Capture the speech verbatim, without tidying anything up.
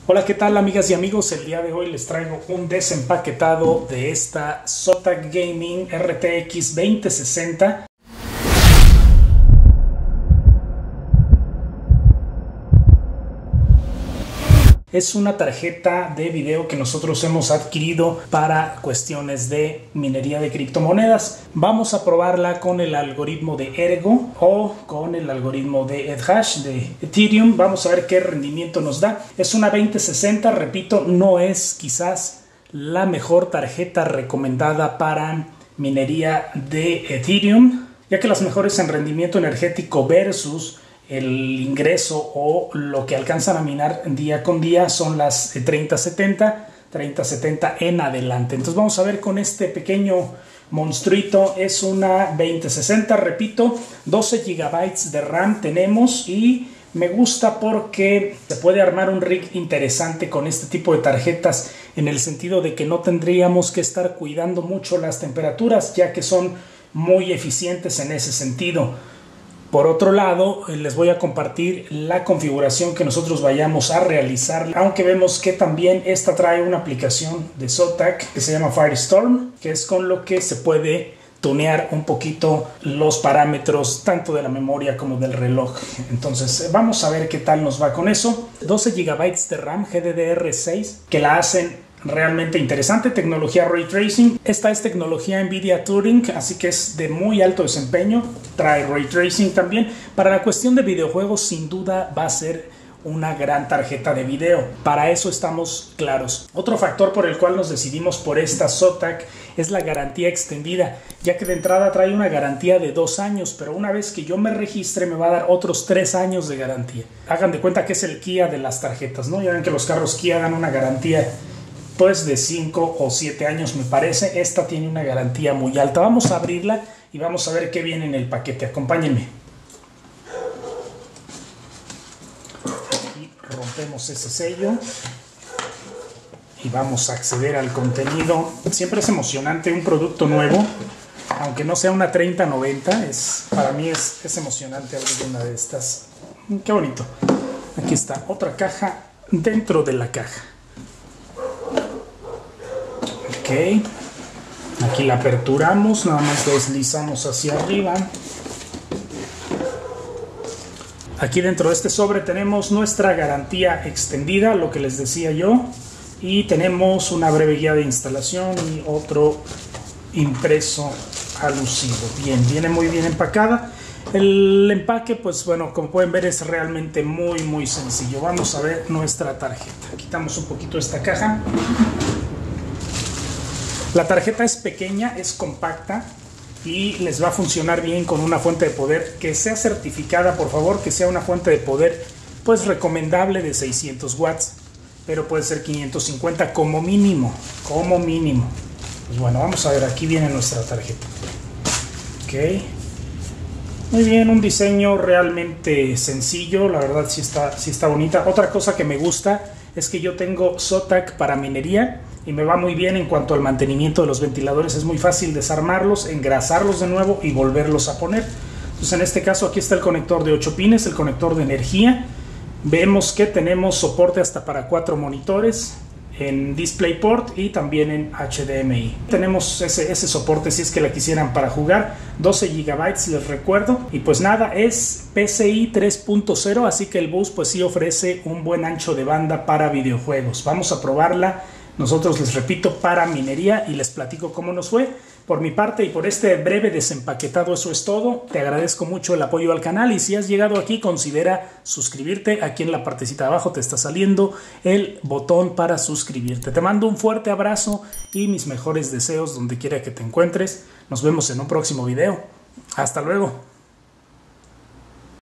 Hola, ¿qué tal amigas y amigos? El día de hoy les traigo un desempaquetado de esta Zotac Gaming R T X veinte sesenta. Es una tarjeta de video que nosotros hemos adquirido para cuestiones de minería de criptomonedas. Vamos a probarla con el algoritmo de Ergo o con el algoritmo de Ethash de Ethereum. Vamos a ver qué rendimiento nos da. Es una veinte sesenta, repito, no es quizás la mejor tarjeta recomendada para minería de Ethereum, ya que las mejores en rendimiento energético versus el ingreso o lo que alcanzan a minar día con día son las treinta setenta en adelante. Entonces vamos a ver con este pequeño monstruito. Es una veinte sesenta, repito, doce gigabytes de RAM tenemos y me gusta porque se puede armar un rig interesante con este tipo de tarjetas, en el sentido de que no tendríamos que estar cuidando mucho las temperaturas, ya que son muy eficientes en ese sentido. Por otro lado, les voy a compartir la configuración que nosotros vayamos a realizar, aunque vemos que también esta trae una aplicación de Zotac que se llama Firestorm, que es con lo que se puede tunear un poquito los parámetros tanto de la memoria como del reloj. Entonces vamos a ver qué tal nos va con eso. doce gigabytes de RAM G D D R seis que la hacen realmente interesante. Tecnología Ray Tracing. Esta es tecnología Nvidia Turing, así que es de muy alto desempeño. Trae Ray Tracing también. Para la cuestión de videojuegos, sin duda va a ser una gran tarjeta de video. Para eso estamos claros. Otro factor por el cual nos decidimos por esta Zotac es la garantía extendida, ya que de entrada trae una garantía de dos años, pero una vez que yo me registre me va a dar otros tres años de garantía. Hagan de cuenta que es el Kia de las tarjetas, ¿no? Ya ven que los carros Kia dan una garantía pues de cinco o siete años, me parece. Esta tiene una garantía muy alta. Vamos a abrirla y vamos a ver qué viene en el paquete. Acompáñenme. Aquí rompemos ese sello y vamos a acceder al contenido. Siempre es emocionante un producto nuevo, aunque no sea una treinta noventa. Es, para mí es, es emocionante abrir una de estas. Qué bonito. Aquí está otra caja dentro de la caja. Ok, aquí la aperturamos, nada más deslizamos hacia arriba. Aquí dentro de este sobre tenemos nuestra garantía extendida, lo que les decía yo, y tenemos una breve guía de instalación y otro impreso alusivo. Bien, viene muy bien empacada. El empaque, pues bueno, como pueden ver, es realmente muy muy sencillo. Vamos a ver nuestra tarjeta. Quitamos un poquito esta caja. La tarjeta es pequeña, es compacta y les va a funcionar bien con una fuente de poder que sea certificada, por favor, que sea una fuente de poder pues recomendable de seiscientos watts, pero puede ser quinientos cincuenta como mínimo, como mínimo. Pues bueno, vamos a ver, aquí viene nuestra tarjeta. Ok, muy bien, un diseño realmente sencillo, la verdad sí está, sí está bonita. Otra cosa que me gusta es que yo tengo Zotac para minería y me va muy bien en cuanto al mantenimiento de los ventiladores. Es muy fácil desarmarlos, engrasarlos de nuevo y volverlos a poner. Entonces en este caso aquí está el conector de ocho pines, el conector de energía. Vemos que tenemos soporte hasta para cuatro monitores en DisplayPort y también en H D M I. Tenemos ese, ese soporte si es que la quisieran para jugar. doce gigabytes, les recuerdo. Y pues nada, es P C I tres punto cero, así que el bus pues sí ofrece un buen ancho de banda para videojuegos. Vamos a probarla nosotros, les repito, para minería y les platico cómo nos fue. Por mi parte y por este breve desempaquetado, eso es todo. Te agradezco mucho el apoyo al canal y si has llegado aquí, considera suscribirte. Aquí en la partecita de abajo te está saliendo el botón para suscribirte. Te mando un fuerte abrazo y mis mejores deseos donde quiera que te encuentres. Nos vemos en un próximo video. Hasta luego.